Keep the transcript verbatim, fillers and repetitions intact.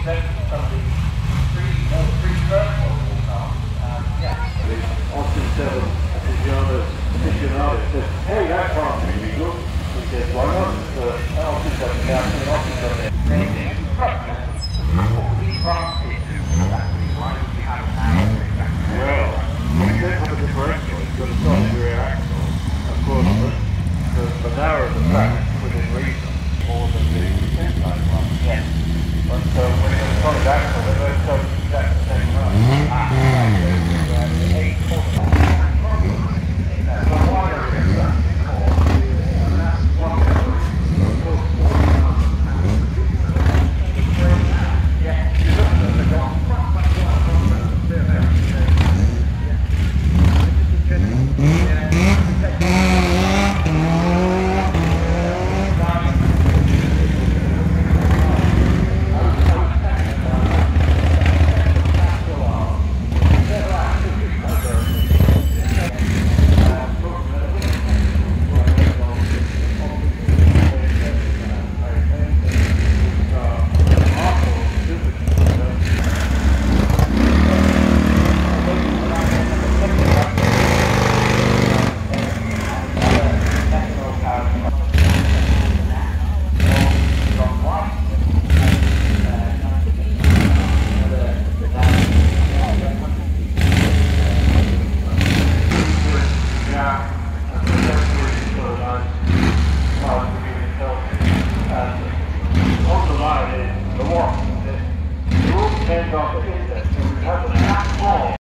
exempted some of the pre, more pre-personal cars. Um, yeah. The Austin seven aficionados, aficionados said, hey, that car's really good. He said, why not? It's uh, an Austin seven car, an Austin seven.